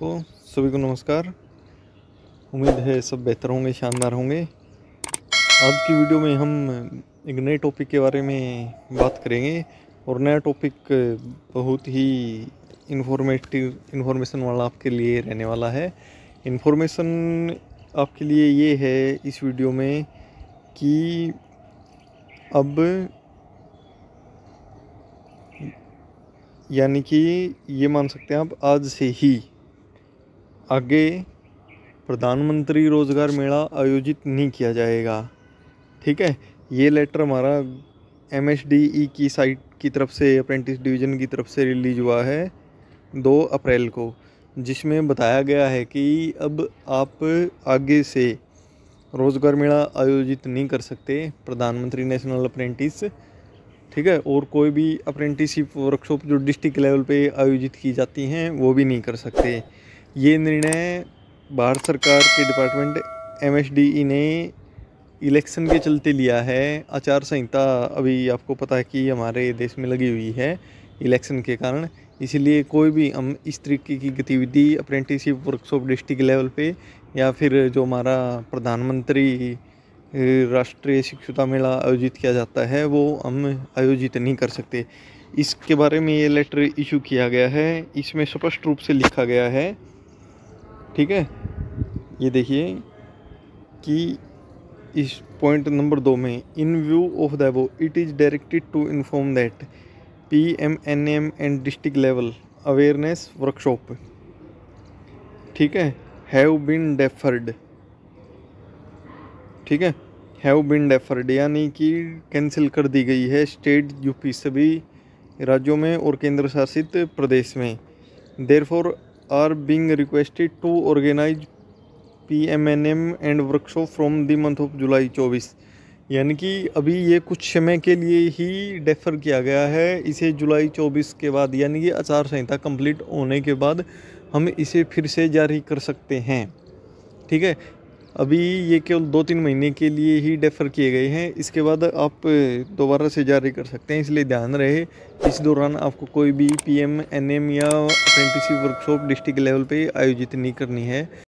तो सभी को नमस्कार। उम्मीद है सब बेहतर होंगे, शानदार होंगे। आज की वीडियो में हम एक नए टॉपिक के बारे में बात करेंगे और नया टॉपिक बहुत ही इन्फॉर्मेशन वाला आपके लिए रहने वाला है। इन्फॉर्मेशन आपके लिए ये है इस वीडियो में कि अब यानी कि ये मान सकते हैं आप आज से ही आगे प्रधानमंत्री रोज़गार मेला आयोजित नहीं किया जाएगा। ठीक है, ये लेटर हमारा MSDE की साइट की तरफ से, अप्रेंटिस डिवीज़न की तरफ से रिलीज हुआ है 2 अप्रैल को, जिसमें बताया गया है कि अब आप आगे से रोज़गार मेला आयोजित नहीं कर सकते, प्रधानमंत्री नेशनल अप्रेंटिस। ठीक है, और कोई भी अप्रेंटिसशिप वर्कशॉप जो डिस्ट्रिक्ट लेवल पे आयोजित की जाती हैं वो भी नहीं कर सकते। ये निर्णय भारत सरकार के डिपार्टमेंट MSDE ने इलेक्शन के चलते लिया है। आचार संहिता अभी आपको पता है कि हमारे देश में लगी हुई है इलेक्शन के कारण, इसलिए कोई भी हम इस तरीके की गतिविधि अप्रेंटिसशिप वर्कशॉप डिस्ट्रिक्ट लेवल पे या फिर जो हमारा प्रधानमंत्री राष्ट्रीय शिक्षुता मेला आयोजित किया जाता है वो हम आयोजित नहीं कर सकते। इसके बारे में ये लेटर इशू किया गया है, इसमें स्पष्ट रूप से लिखा गया है। ठीक है, ये देखिए कि इस पॉइंट नंबर 2 में, in view of the above it is directed to inform that PMNM and district level awareness workshop, ठीक है, हैव बीन डेफर्ड। ठीक है, हैव बीन डेफर्ड यानी कि कैंसिल कर दी गई है स्टेट यूपी सभी राज्यों में और केंद्र शासित प्रदेश में। Therefore are being requested to organise PMNM and workshop from the month of July 24। यानी कि अभी ये कुछ समय के लिए ही डेफर किया गया है, इसे जुलाई 24 के बाद यानी कि आचार संहिता कंप्लीट होने के बाद हम इसे फिर से जारी कर सकते हैं। ठीक है, अभी ये केवल 2-3 महीने के लिए ही डेफर किए गए हैं, इसके बाद आप दोबारा से जारी कर सकते हैं। इसलिए ध्यान रहे इस दौरान आपको कोई भी PMNM या अप्रेंटिसशिप वर्कशॉप डिस्ट्रिक्ट लेवल पे आयोजित नहीं करनी है।